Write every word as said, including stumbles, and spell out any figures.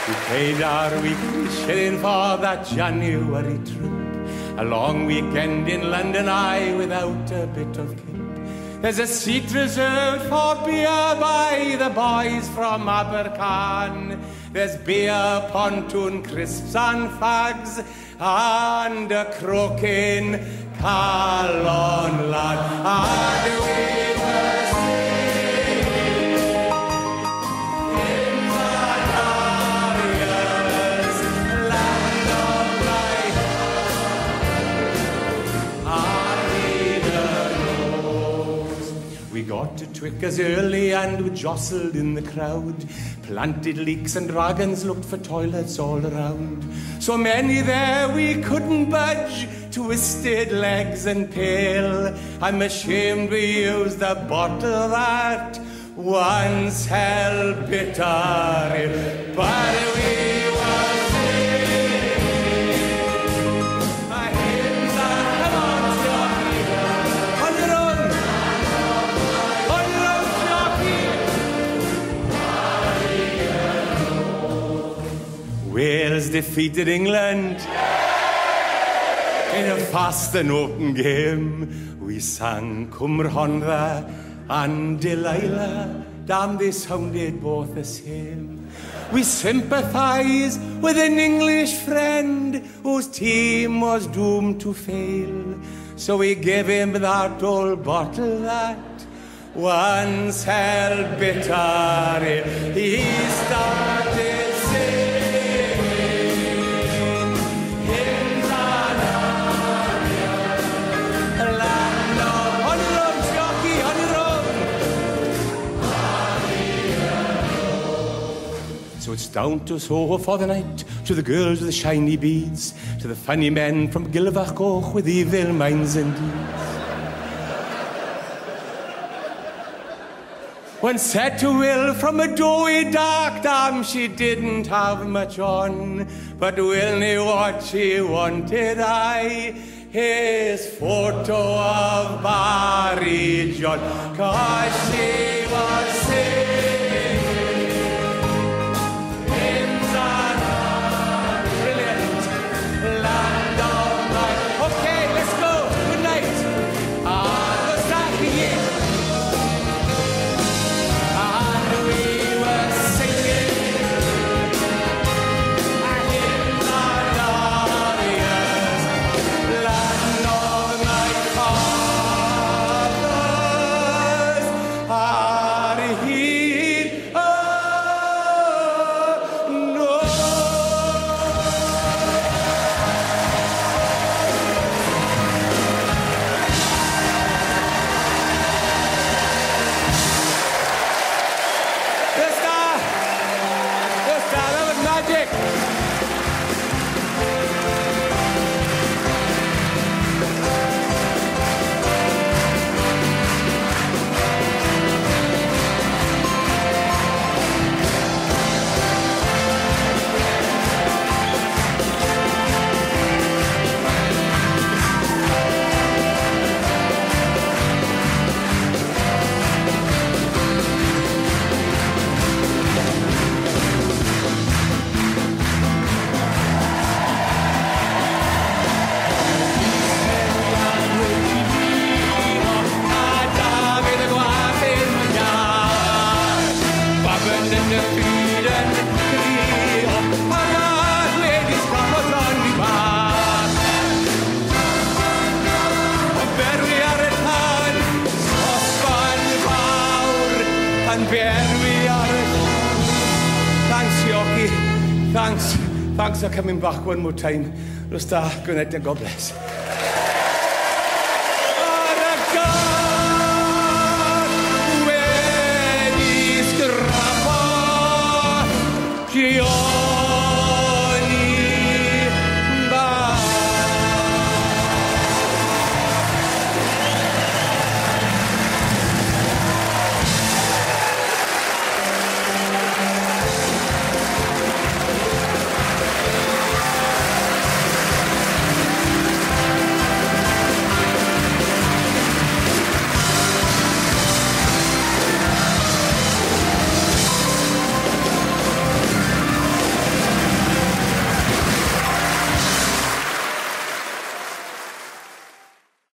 We paid our weekly shilling for that January trip. A long weekend in London, I without a bit of kip. There's a seat reserved for beer by the boys from Abercarn. There's beer, pontoon, crisps and fags, and a croaking Calon lad. And we were singing hymns and arias, land of light, and we got to Twickers early and we jostled in the crowd. Planted leaks and dragons looked for toilets all around. So many there we couldn't budge, twisted legs and pale. I'm ashamed we used the bottle that once held bitter ale. But we were singing a hymns and come on, jockey, on your own, on your own, jockey. Wales defeated England in a fast and open game. We sang Cwmr Honra and Delilah, damn they sounded both the same. We sympathise with an English friend whose team was doomed to fail. So we gave him that old bottle that once held bitter ale. He started singing hymns and arias, land of on your own, jockey, on your own. So it's down to Soho for the night, to the girls with the shiny beads, to the funny men from Gilvercoch with evil minds and deeds. When said to Will from a doughy dark dam, she didn't have much on, but Will knew what she wanted, I, his photo of Barry John, 'cause she was singing hymns and brilliant land of light. Okay, let's go. Good night. Ah, the start and we were singing a hymns and arias, land of my fathers. Are he? Oh, no. Yes, sir. Yes, sir. That was magic. Thanks, Yorkie. Thanks. Thanks for coming back one more time. Just uh, good night and God bless.